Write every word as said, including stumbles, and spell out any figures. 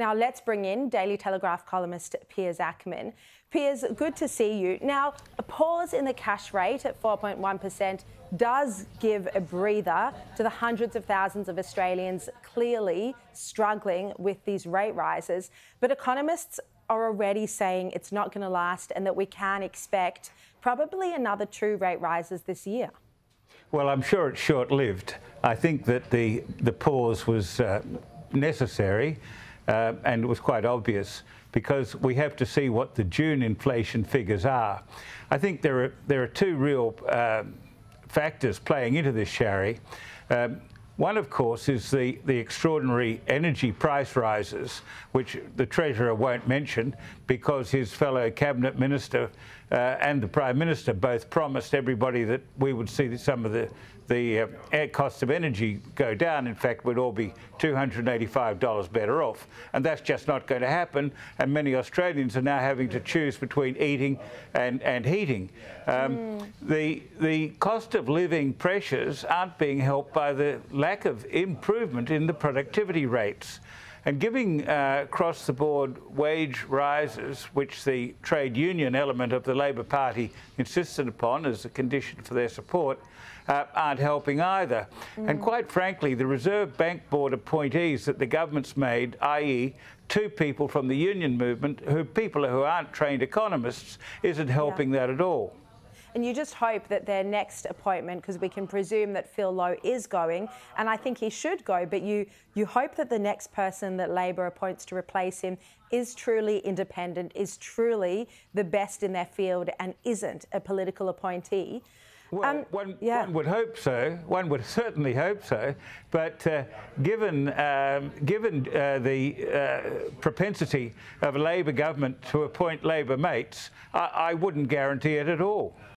Now, let's bring in Daily Telegraph columnist Piers Akerman. Piers, good to see you. Now, a pause in the cash rate at four point one percent does give a breather to the hundreds of thousands of Australians clearly struggling with these rate rises. But economists are already saying it's not going to last and that we can expect probably another two rate rises this year. Well, I'm sure it's short-lived. I think that the, the pause was uh, necessary uh, and it was quite obvious because we have to see what the June inflation figures are. I think there are, there are two real uh, factors playing into this, Shari. Um, One, of course, is the, the extraordinary energy price rises, which the Treasurer won't mention because his fellow Cabinet Minister uh, and the Prime Minister both promised everybody that we would see some of the, the uh, air costs of energy go down. In fact, we'd all be two hundred eighty-five dollars better off. And that's just not going to happen. And many Australians are now having to choose between eating and, and heating. Um, mm. the, the cost of living pressures aren't being helped by the lack of improvement in the productivity rates. And giving uh, across-the-board wage rises, which the trade union element of the Labor Party insisted upon as a condition for their support, uh, aren't helping either. Mm. And quite frankly, the Reserve Bank Board appointees that the government's made, that is two people from the union movement, who people who aren't trained economists, isn't helping yeah. that at all. And you just hope that their next appointment, because we can presume that Phil Lowe is going, and I think he should go, but you, you hope that the next person that Labor appoints to replace him is truly independent, is truly the best in their field and isn't a political appointee. Well, um, one, yeah. one would hope so. One would certainly hope so. But uh, given um, given uh, the uh, propensity of a Labor government to appoint Labor mates, I, I wouldn't guarantee it at all.